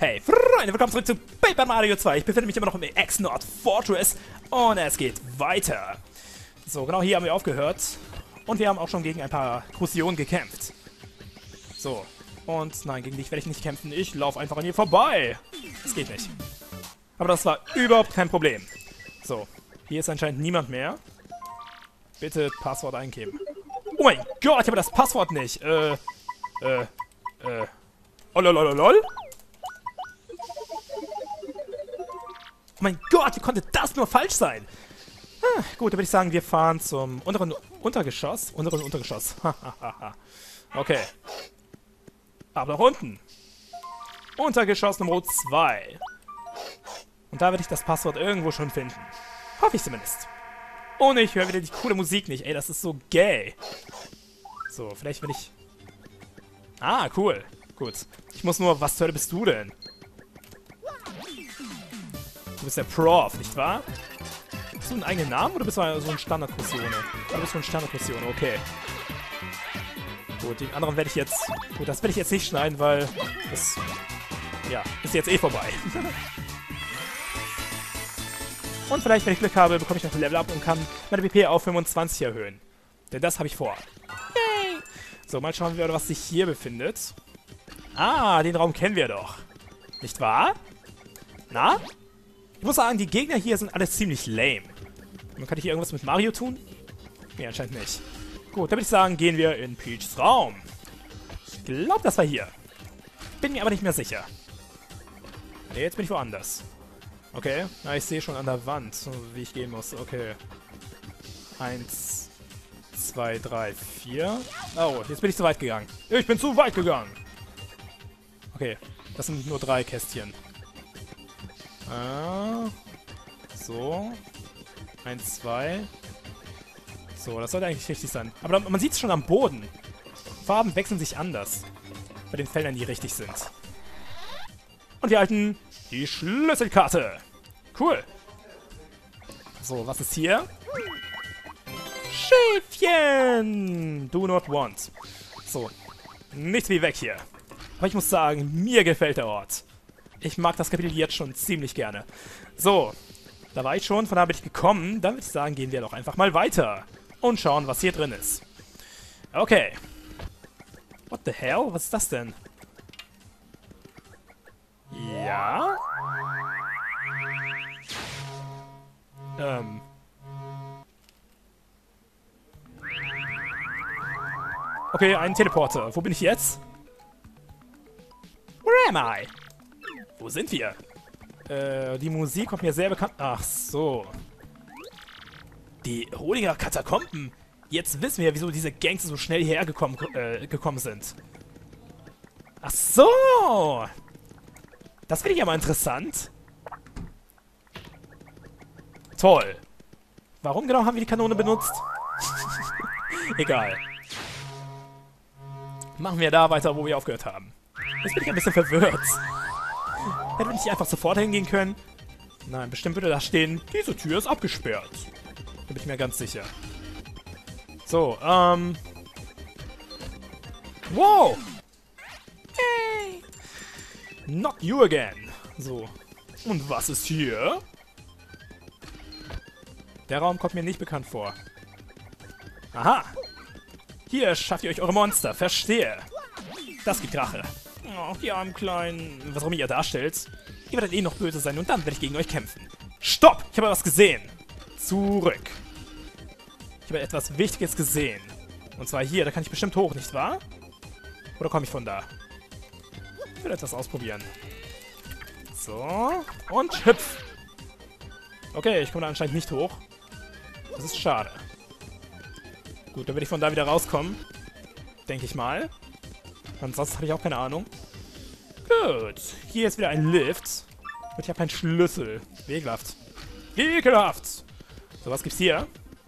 Hey Freunde, willkommen zurück zu Paper Mario 2. Ich befinde mich immer noch im X-Nord Fortress und es geht weiter. So, genau hier haben wir aufgehört. Und wir haben auch schon gegen ein paar Krusionen gekämpft. So, und nein, gegen dich werde ich nicht kämpfen. Ich laufe einfach an ihr vorbei. Das geht nicht. Aber das war überhaupt kein Problem. So, hier ist anscheinend niemand mehr. Bitte Passwort eingeben. Oh mein Gott, ich habe das Passwort nicht. Oh mein Gott, wie konnte das nur falsch sein? Gut, dann würde ich sagen, wir fahren zum unteren Untergeschoss. Okay. Ab nach unten. Untergeschoss Nummer 2. Und da werde ich das Passwort irgendwo schon finden. Hoffe ich zumindest. Oh ne, ich höre wieder die coole Musik nicht. Ey, das ist so gay. So, vielleicht will ich... Ah, cool. Gut. Ich muss nur... Was zur Hölle bist du denn? Du bist der Prof, nicht wahr? Hast du einen eigenen Namen oder bist du so ein Standard-Kursione? Du bist so ein Standard-Kursione, okay. Gut, den anderen werde ich jetzt... Gut, das werde ich jetzt nicht schneiden, weil... Das... Ja, ist jetzt eh vorbei. Und vielleicht, wenn ich Glück habe, bekomme ich noch ein Level Up und kann meine BP auf 25 erhöhen. Denn das habe ich vor. Yay! So, mal schauen wir, was sich hier befindet. Ah, den Raum kennen wir doch. Nicht wahr? Na? Ich muss sagen, die Gegner hier sind alle ziemlich lame. Und kann ich hier irgendwas mit Mario tun? Nee, anscheinend nicht. Gut, dann würde ich sagen, gehen wir in Peachs Raum. Ich glaube, das war hier. Bin mir aber nicht mehr sicher. Nee, jetzt bin ich woanders. Okay, na, ich sehe schon an der Wand, wie ich gehen muss. Okay. 1, 2, 3, 4. Oh, jetzt bin ich zu weit gegangen. Ich bin zu weit gegangen. Okay, das sind nur 3 Kästchen. So. 1, 2. So, das sollte eigentlich richtig sein. Aber man sieht es schon am Boden. Farben wechseln sich anders. Bei den Feldern, die richtig sind. Und wir halten die Schlüsselkarte. Cool. So, was ist hier? Schäfchen! Do not want. So, nichts wie weg hier. Aber ich muss sagen, mir gefällt der Ort. Ich mag das Kapitel jetzt schon ziemlich gerne. So, da war ich schon, von da bin ich gekommen. Dann würde ich sagen, gehen wir doch einfach mal weiter. Und schauen, was hier drin ist. Okay. What the hell? Was ist das denn? Ja? Okay, ein Teleporter. Wo bin ich jetzt? Where am I? Wo sind wir? Die Musik kommt mir sehr bekannt... Ach so. Die Holiger Katakomben. Jetzt wissen wir, wieso diese Gangster so schnell hierher gekommen sind. Ach so. Das finde ich ja mal interessant. Toll. Warum genau haben wir die Kanone benutzt? Egal. Machen wir da weiter, wo wir aufgehört haben. Jetzt bin ich ein bisschen verwirrt. Hätte ich nicht einfach sofort hingehen können? Nein, bestimmt würde da stehen, diese Tür ist abgesperrt. Da bin ich mir ganz sicher. So, wow! Hey! Not you again. So. Und was ist hier? Der Raum kommt mir nicht bekannt vor. Aha! Hier schafft ihr euch eure Monster, verstehe. Das gibt Rache. Oh, die armen Kleinen. Was auch immer ihr darstellt. Ihr werdet eh noch böse sein und dann werde ich gegen euch kämpfen. Stopp! Ich habe was gesehen. Zurück. Ich habe etwas Wichtiges gesehen. Und zwar hier, da kann ich bestimmt hoch, nicht wahr? Oder komme ich von da? Ich will etwas ausprobieren. So. Und hüpf. Okay, ich komme da anscheinend nicht hoch. Das ist schade. Gut, dann werde ich von da wieder rauskommen. Denke ich mal. Ansonsten habe ich auch keine Ahnung. Gut. Hier ist wieder ein Lift. Und ich habe keinen Schlüssel. Ekelhaft. Ekelhaft! So, was gibt's hier?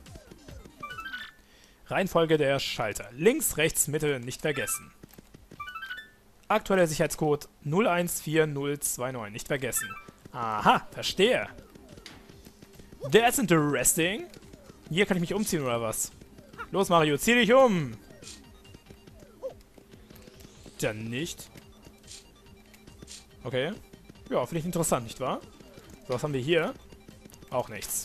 Reihenfolge der Schalter. Links, rechts, Mitte, nicht vergessen. Aktueller Sicherheitscode 014029. Nicht vergessen. Aha, verstehe. That's interesting. Hier kann ich mich umziehen, oder was? Los, Mario, zieh dich um! Dann nicht. Okay. Ja, finde ich interessant, nicht wahr? So, was haben wir hier? Auch nichts.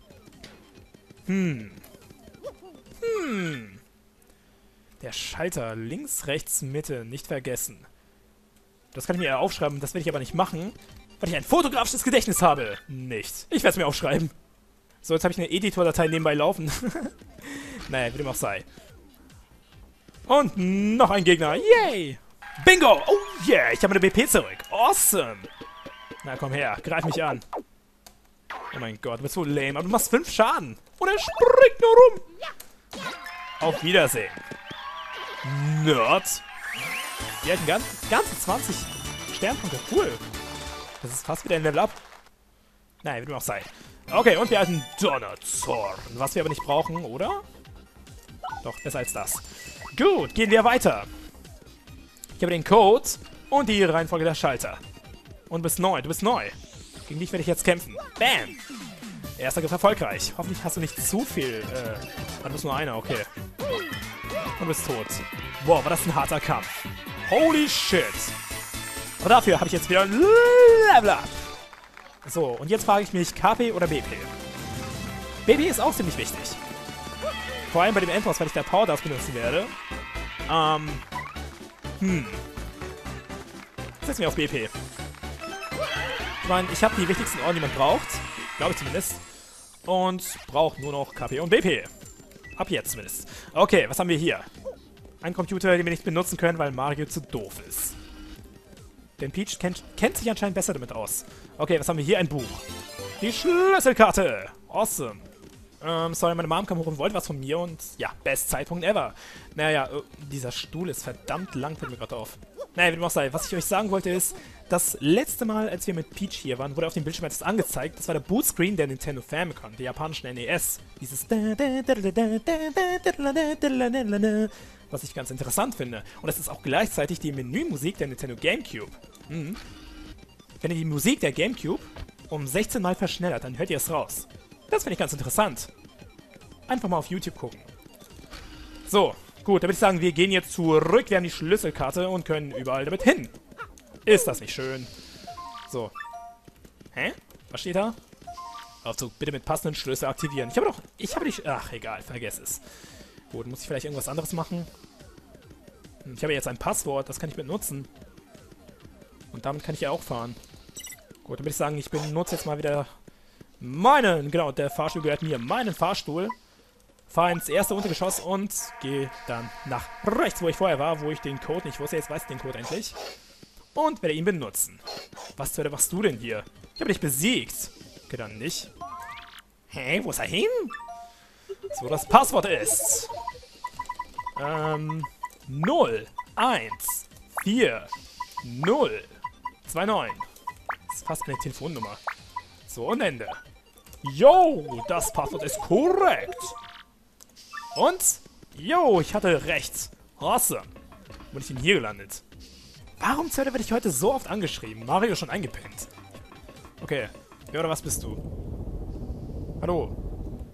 Der Schalter links, rechts, Mitte, nicht vergessen. Das kann ich mir ja aufschreiben, das werde ich aber nicht machen, weil ich ein fotografisches Gedächtnis habe. Nicht. Ich werde es mir aufschreiben. So, jetzt habe ich eine Editor-Datei nebenbei laufen. Naja, wie dem auch sei. Und noch ein Gegner. Yay! Bingo! Oh yeah, ich habe meine BP zurück. Awesome! Na komm her, greif mich an. Oh mein Gott, du bist so lame, aber du machst 5 Schaden. Und er springt nur rum. Auf Wiedersehen. Nerd. Die hatten ganze 20 Sternpunkte. Cool. Das ist fast wieder ein Level Up. Naja, wie dem auch sei. Okay, und wir hatten Donnerzorn. Was wir aber nicht brauchen, oder? Doch, besser als das. Gut, gehen wir weiter. Ich habe den Code und die Reihenfolge der Schalter. Und du bist neu, Gegen dich werde ich jetzt kämpfen. Bam! Erster Griff erfolgreich. Hoffentlich hast du nicht zu viel. Du bist nur einer, okay. Und du bist tot. Wow, war das ein harter Kampf. Holy shit. Aber dafür habe ich jetzt wieder ein Level Up. So, und jetzt frage ich mich, KP oder BP? BP ist auch ziemlich wichtig. Vor allem bei dem Endboss, weil ich da Power Dust benutzen werde. Setzen wir auf BP. Ich meine, ich habe die wichtigsten Orden, die man braucht. Glaube ich zumindest. Und brauche nur noch KP und BP. Ab jetzt zumindest. Okay, was haben wir hier? Ein Computer, den wir nicht benutzen können, weil Mario zu doof ist. Denn Peach kennt sich anscheinend besser damit aus. Okay, was haben wir hier? Ein Buch. Die Schlüsselkarte. Awesome. Sorry, meine Mom kam hoch und wollte was von mir und ja, best Zeitpunkt ever. Naja, dieser Stuhl ist verdammt lang, fällt mir gerade auf. Naja, wie dem auch sei. Was ich euch sagen wollte ist, das letzte Mal, als wir mit Peach hier waren, wurde auf dem Bildschirm etwas angezeigt. Das war der Bootscreen der Nintendo Famicom, der japanischen NES. Dieses was ich ganz interessant finde. Und das ist auch gleichzeitig die Menümusik der Nintendo GameCube. Wenn ihr die Musik der GameCube um 16 Mal verschnellert, dann hört ihr es raus. Das finde ich ganz interessant. Einfach mal auf YouTube gucken. So, gut, dann würde ich sagen, wir gehen jetzt zurück. Wir haben die Schlüsselkarte und können überall damit hin. Ist das nicht schön? So. Hä? Was steht da? Aufzug, bitte mit passenden Schlüssel aktivieren. Ich habe die... Ach, egal, vergess es. Gut, muss ich vielleicht irgendwas anderes machen? Ich habe jetzt ein Passwort, das kann ich benutzen. Und damit kann ich ja auch fahren. Gut, dann würde ich sagen, ich benutze jetzt mal wieder meinen, genau, der Fahrstuhl gehört mir, meinen Fahrstuhl. Fahre ins erste Untergeschoss und gehe dann nach rechts, wo ich vorher war, wo ich den Code nicht wusste. Jetzt weiß ich den Code endlich. Und werde ihn benutzen. Was zur Hölle machst du denn hier? Ich habe dich besiegt. Okay, dann nicht. Hä, wo ist er hin? So, das Passwort ist 0 1 4 0 2 9. Das ist fast eine Telefonnummer. So, und Ende. Yo, das Passwort ist korrekt. Und? Yo, ich hatte recht. Awesome. Wo bin ich denn hier gelandet? Warum zur Hölle werde ich heute so oft angeschrieben? Mario ist schon eingepennt. Okay. Wer oder was bist du? Hallo?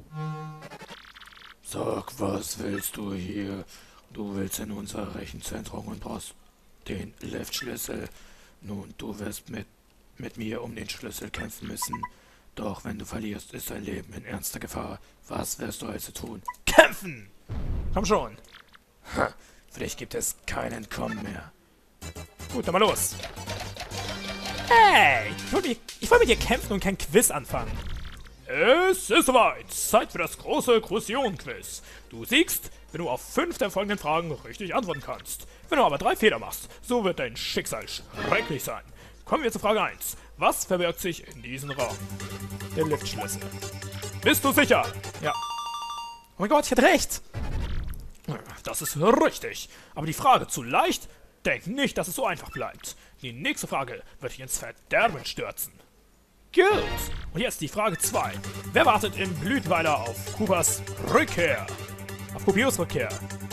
Sag, was willst du hier? Du willst in unser Rechenzentrum und brauchst den Liftschlüssel. Nun, du wirst mit mir um den Schlüssel kämpfen müssen. Doch wenn du verlierst, ist dein Leben in ernster Gefahr. Was wirst du also tun? Kämpfen! Komm schon. Ha, für dich gibt es kein Entkommen mehr. Gut, dann mal los. Hey! Ich wollte mit dir kämpfen und kein Quiz anfangen. Es ist soweit. Zeit für das große Crucion-Quiz. Du siegst, wenn du auf 5 der folgenden Fragen richtig antworten kannst. Wenn du aber 3 Fehler machst, so wird dein Schicksal schrecklich sein. Kommen wir zu Frage 1. Was verbirgt sich in diesem Raum? Der Liftschlüssel. Bist du sicher? Ja. Oh mein Gott, ich hatte recht. Das ist richtig. Aber die Frage zu leicht? Denk nicht, dass es so einfach bleibt. Die nächste Frage wird dich ins Verderben stürzen. Gut. Und jetzt die Frage 2. Wer wartet im Blütenweiler auf Koopas Rückkehr? Auf Kupios Rückkehr.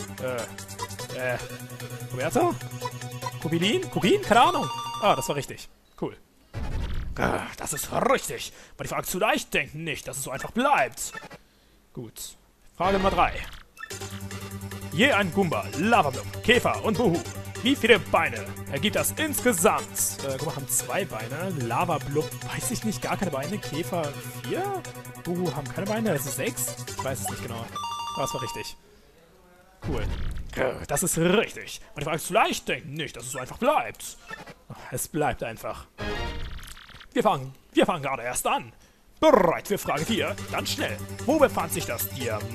Roberta? Kubilin? Kubin? Keine Ahnung. Ah, das war richtig. Cool. Das ist richtig. Aber die Frage zu leicht, denk nicht, dass es so einfach bleibt. Gut. Frage Nummer 3. Je ein Goomba, Lavablock, Käfer und Buhu Wie viele Beine ergibt das insgesamt? Guck mal, haben 2 Beine. Lava-Blub, weiß ich nicht, gar keine Beine. Käfer 4? Haben keine Beine, das ist 6? Ich weiß es nicht genau. Aber es war richtig. Cool. Das ist richtig. Und die Frage ist zu leicht, denk nicht, dass es so einfach bleibt. Es bleibt einfach. Wir fangen gerade erst an. Bereit für Frage 4. Ganz schnell. Wo befand sich das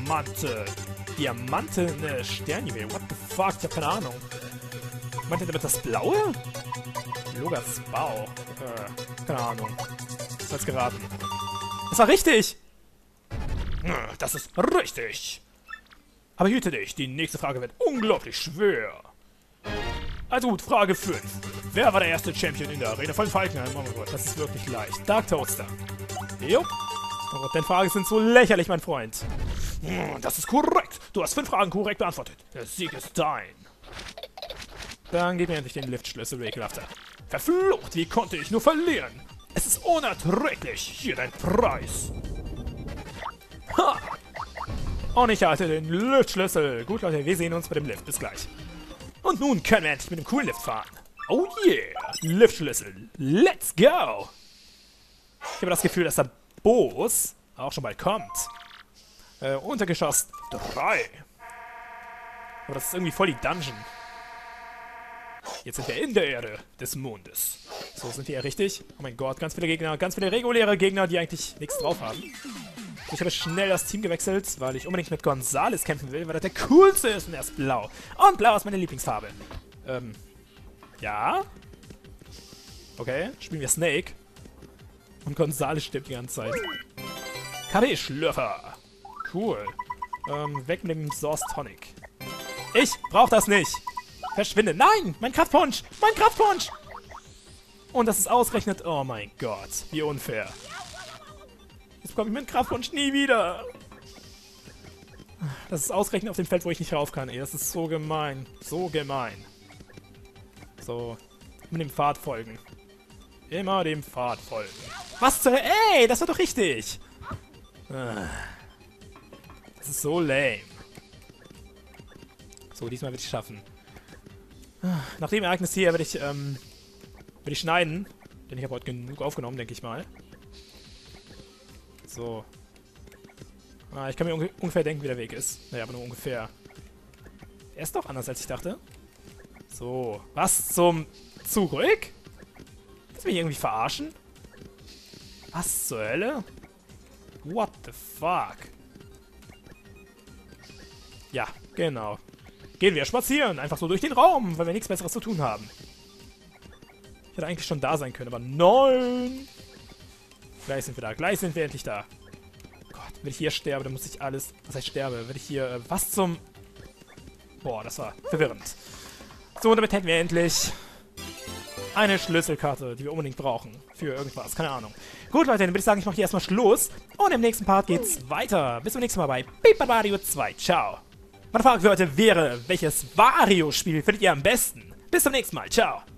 diamantene Sternjuwel? What the fuck? Ich hab keine Ahnung. Meint ihr damit das Blaue? Logas Bau. Keine Ahnung. Das hat's geraten. Das war richtig! Das ist richtig! Aber hüte dich, die nächste Frage wird unglaublich schwer. Also gut, Frage 5. Wer war der erste Champion in der Arena von Falkenheim? Oh mein Gott, das ist wirklich leicht. Dark Toaster. Jo. Oh Gott, deine Fragen sind so lächerlich, mein Freund. Das ist korrekt. Du hast 5 Fragen korrekt beantwortet. Der Sieg ist dein. Dann gib mir endlich den Liftschlüssel, du Ekelhafter. Verflucht, wie konnte ich nur verlieren? Es ist unerträglich. Hier dein Preis. Ha! Und ich halte den Liftschlüssel. Gut, Leute, wir sehen uns bei dem Lift. Bis gleich. Und nun können wir endlich mit dem coolen Lift fahren. Oh yeah! Liftschlüssel. Let's go! Ich habe das Gefühl, dass der Boss auch schon bald kommt. Untergeschoss 3. Aber das ist irgendwie voll die Dungeon. Jetzt sind wir in der Erde des Mondes. So, sind wir ja richtig? Oh mein Gott, ganz viele Gegner, ganz viele reguläre Gegner, die eigentlich nichts drauf haben. Ich habe schnell das Team gewechselt, weil ich unbedingt mit Gonzales kämpfen will, weil er der coolste ist und er ist blau. Und blau ist meine Lieblingsfarbe. Ja? Okay, spielen wir Snake. Und Gonzales stirbt die ganze Zeit. KB-Schlürfer. Cool. Weg mit dem Source Tonic. Ich brauch das nicht. Verschwinde. Nein! Mein Kraftpunch! Mein Kraftpunch! Und das ist ausgerechnet... Oh mein Gott. Wie unfair. Jetzt bekomme ich meinen Kraftpunch nie wieder. Das ist ausgerechnet auf dem Feld, wo ich nicht rauf kann. Ey, das ist so gemein. So gemein. So. Mit dem Pfad folgen. Immer dem Pfad folgen. Was zur... Ey, das war doch richtig. Das ist so lame. So, diesmal will ich es schaffen. Nach dem Ereignis hier werde ich schneiden. Denn ich habe heute genug aufgenommen, denke ich mal. So. Ich kann mir ungefähr denken, wie der Weg ist. Naja, aber nur ungefähr. Er ist doch anders, als ich dachte. So. Was zum... Zurück? Willst du mich irgendwie verarschen? Was zur Hölle? What the fuck? Ja, genau. Gehen wir spazieren, einfach so durch den Raum, weil wir nichts Besseres zu tun haben. Ich hätte eigentlich schon da sein können, aber nein! Gleich sind wir da, gleich sind wir endlich da. Gott, wenn ich hier sterbe, dann muss ich alles... Was heißt sterbe? Wenn ich hier... was zum... Boah, das war verwirrend. So, und damit hätten wir endlich... eine Schlüsselkarte, die wir unbedingt brauchen. Für irgendwas, keine Ahnung. Gut, Leute, dann würde ich sagen, ich mache hier erstmal Schluss. Und im nächsten Part geht's weiter. Bis zum nächsten Mal bei Paper Mario 2. Ciao. Meine Frage für heute wäre, welches Wario-Spiel findet ihr am besten? Bis zum nächsten Mal. Ciao.